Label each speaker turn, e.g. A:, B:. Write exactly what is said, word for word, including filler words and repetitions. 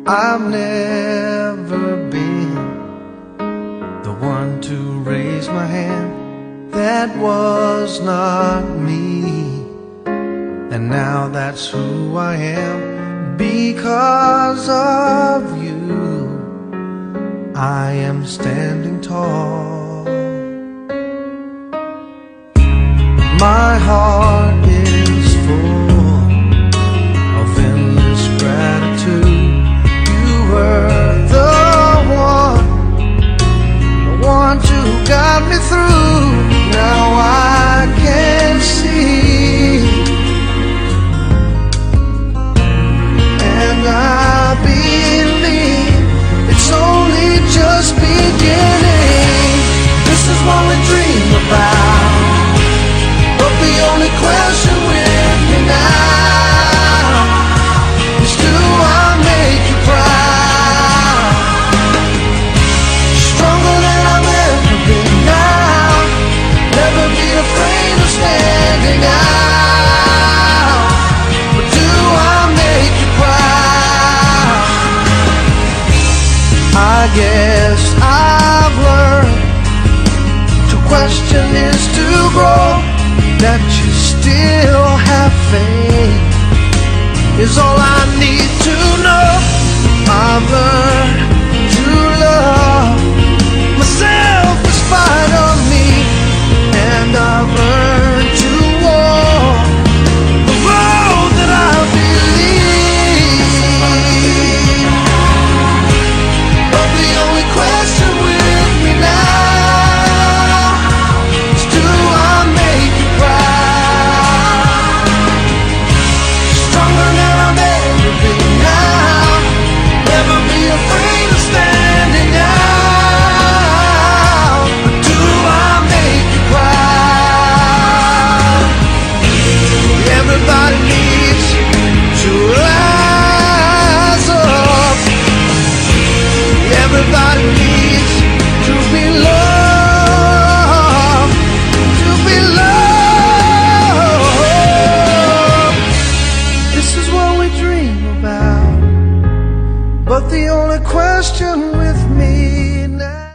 A: I've never been the one to raise my hand. That was not me. And now that's who I am. Because of you, I am standing tall. My heart is full of endless gratitude. You were the one, the one to guide me through. Now I can see, and I believe it's only just beginning. This is what we dream about, but the only question with me now is, do I make you proud? Stronger than I've ever been now. Never be afraid of standing out. But do I make you proud? I guess I've learned to question is to grow. That you still have faith is all I need to know.